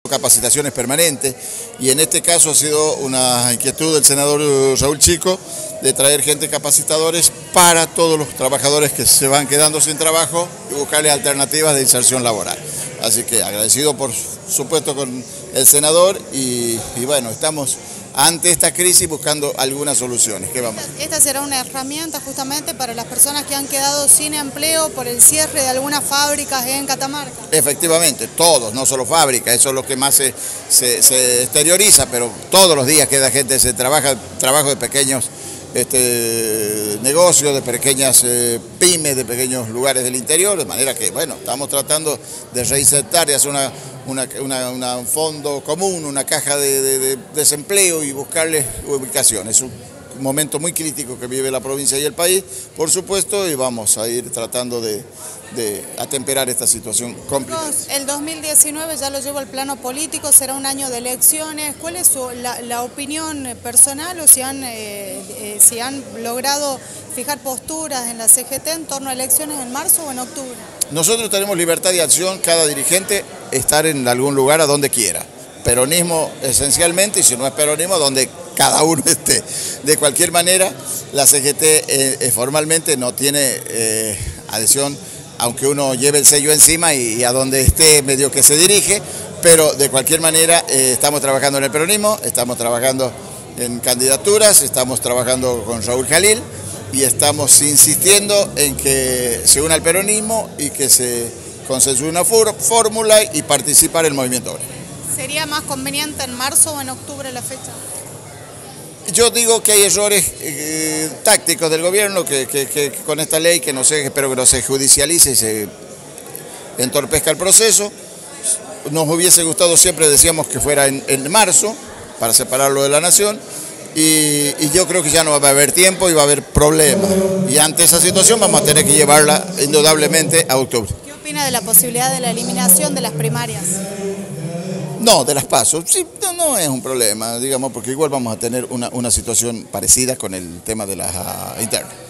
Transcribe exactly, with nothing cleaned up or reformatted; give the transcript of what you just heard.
capacitaciones permanentes, y en este caso ha sido una inquietud del senador Raúl Chico de traer gente capacitadores para todos los trabajadores que se van quedando sin trabajo y buscarles alternativas de inserción laboral. Así que agradecido por supuesto con el senador y, y bueno, estamos ante esta crisis buscando algunas soluciones. ¿Qué vamos? Esta será una herramienta justamente para las personas que han quedado sin empleo por el cierre de algunas fábricas en Catamarca. Efectivamente, todos, no solo fábricas, eso es lo que más se, se, se exterioriza, pero todos los días queda gente, se trabaja, trabajo de pequeños este, negocios, de pequeñas eh, pymes, de pequeños lugares del interior, de manera que, bueno, estamos tratando de reinsertar, de hacer una, una, una, una, un fondo común, una caja de, de, de desempleo y buscarles ubicación. Es un momento muy crítico que vive la provincia y el país, por supuesto, y vamos a ir tratando de, de atemperar esta situación complicada. El dos mil diecinueve ya lo llevo al plano político, será un año de elecciones. ¿Cuál es su, la, la opinión personal o si han, eh, eh, si han logrado fijar posturas en la C G T en torno a elecciones en marzo o en octubre? Nosotros tenemos libertad de acción, cada dirigente estar en algún lugar a donde quiera. Peronismo esencialmente, y si no es peronismo, donde cada uno esté. De cualquier manera, la C G T eh, formalmente no tiene eh, adhesión, aunque uno lleve el sello encima y, y a donde esté medio que se dirige, pero de cualquier manera eh, estamos trabajando en el peronismo, estamos trabajando en candidaturas, estamos trabajando con Raúl Jalil y estamos insistiendo en que se una al peronismo y que se consensúe una fórmula y participar en el movimiento obrero. ¿Sería más conveniente en marzo o en octubre la fecha? Yo digo que hay errores eh, tácticos del gobierno que, que, que con esta ley, que no sé, espero que no se judicialice y se entorpezca el proceso. Nos hubiese gustado siempre, decíamos que fuera en, en marzo, para separarlo de la nación, y, y yo creo que ya no va a haber tiempo y va a haber problemas. Y ante esa situación vamos a tener que llevarla indudablemente a octubre. ¿Qué opina de la posibilidad de la eliminación de las primarias? No, de las PASO, sí, no, no es un problema, digamos, porque igual vamos a tener una, una situación parecida con el tema de las uh, internas.